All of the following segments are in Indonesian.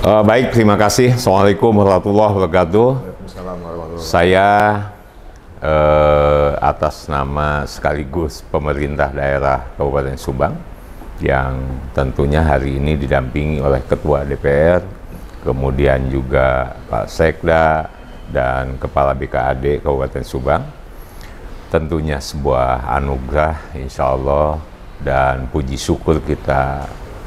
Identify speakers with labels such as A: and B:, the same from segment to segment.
A: Baik, terima kasih. Assalamualaikum warahmatullahi wabarakatuh. Saya atas nama sekaligus pemerintah daerah Kabupaten Subang yang tentunya hari ini didampingi oleh Ketua DPR, kemudian juga Pak Sekda dan Kepala BKAD Kabupaten Subang. Tentunya sebuah anugerah insya Allah dan puji syukur kita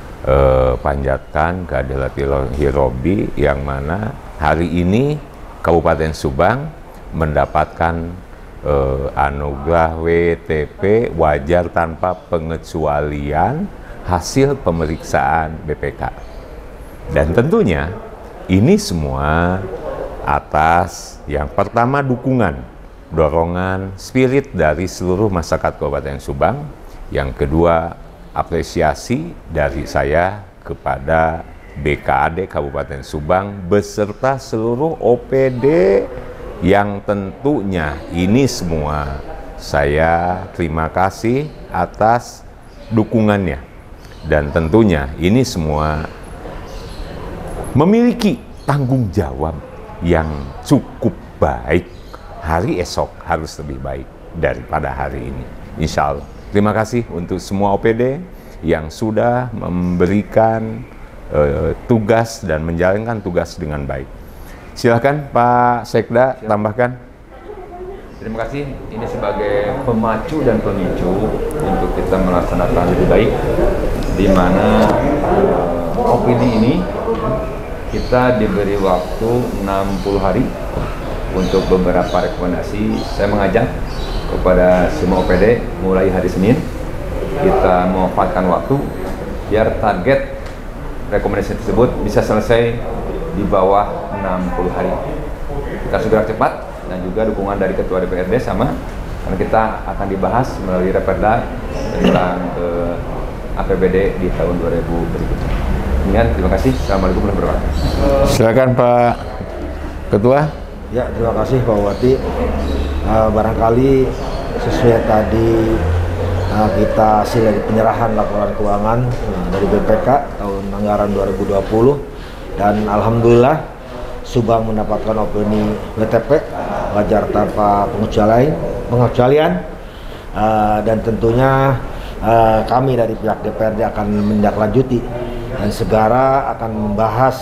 A: panjatkan kehadirat Ilahi Robbi, yang mana hari ini Kabupaten Subang mendapatkan anugerah WTP wajar tanpa pengecualian hasil pemeriksaan BPK. Dan tentunya ini semua atas yang pertama dukungan, dorongan, spirit dari seluruh masyarakat Kabupaten Subang. Yang kedua, apresiasi dari saya kepada BKAD Kabupaten Subang beserta seluruh OPD yang tentunya ini semua saya terima kasih atas dukungannya. Dan tentunya ini semua memiliki tanggung jawab yang cukup baik. Hari esok harus lebih baik daripada hari ini, insya Allah. Terima kasih untuk semua OPD yang sudah memberikan tugas dan menjalankan tugas dengan baik. Silakan Pak Sekda tambahkan.
B: Terima kasih. Ini sebagai pemacu dan pemicu untuk kita melaksanakan lebih baik, di mana OPD ini kita diberi waktu 60 hari untuk beberapa rekomendasi. Saya mengajak kepada semua OPD mulai hari Senin kita memanfaatkan waktu biar target rekomendasi tersebut bisa selesai di bawah 60 hari. Kita segera cepat, dan juga dukungan dari Ketua DPRD sama, karena kita akan dibahas melalui Raperda tentang APBD di tahun 2000 berikutnya. Demikian, terima kasih. Assalamualaikum warahmatullahi wabarakatuh.
A: Silakan Pak Ketua.
C: Ya, terima kasih Pak Bupati. Barangkali sesuai tadi kita hasil dari penyerahan laporan keuangan dari BPK tahun anggaran 2020, dan alhamdulillah Subang mendapatkan opini WTP wajar tanpa pengecualian, dan tentunya kami dari pihak DPRD akan menindaklanjuti dan segera akan membahas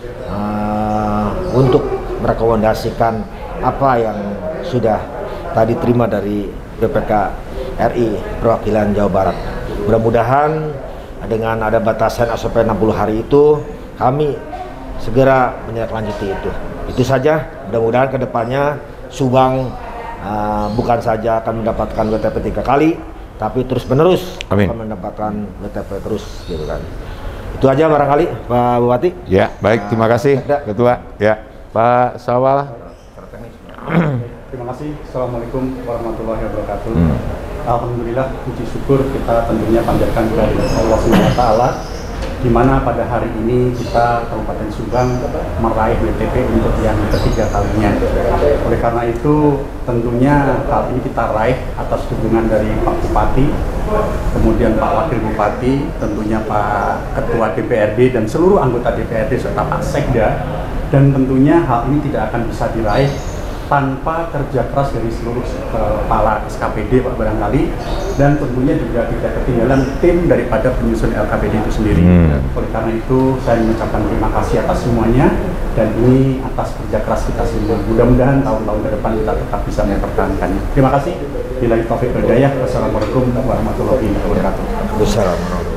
C: untuk merekomendasikan apa yang sudah tadi terima dari BPK RI perwakilan Jawa Barat. Mudah-mudahan dengan ada batasan SOP 60 hari itu kami segera menindaklanjuti itu. Itu saja. Mudah-mudahan kedepannya Subang bukan saja akan mendapatkan WTP 3 kali, tapi terus-menerus akan mendapatkan WTP terus, gitu kan. Itu aja barangkali Pak Bupati.
A: Ya, baik, terima kasih Ketua. Ya, Pak Sawal.
D: Terima kasih. Assalamualaikum warahmatullahi wabarakatuh. Alhamdulillah, puji syukur kita tentunya panjatkan kepada Allah SWT, di mana pada hari ini kita Kabupaten Subang meraih WTP untuk yang ketiga kalinya. Oleh karena itu, tentunya hal ini kita raih atas dukungan dari Pak Bupati, kemudian Pak Wakil Bupati, tentunya Pak Ketua DPRD dan seluruh anggota DPRD serta Pak Sekda. Dan tentunya hal ini tidak akan bisa diraih tanpa kerja keras dari seluruh kepala SKPD Pak barangkali, dan tentunya juga tidak ketinggalan tim daripada penyusun LKPD itu sendiri. Oleh karena itu saya mengucapkan terima kasih atas semuanya, dan ini atas kerja keras kita semua. Mudah-mudahan tahun-tahun ke depan kita tetap bisa mempertahankannya. Terima kasih. Billahi taufiq wal hidayah. Wassalamualaikum warahmatullahi wabarakatuh.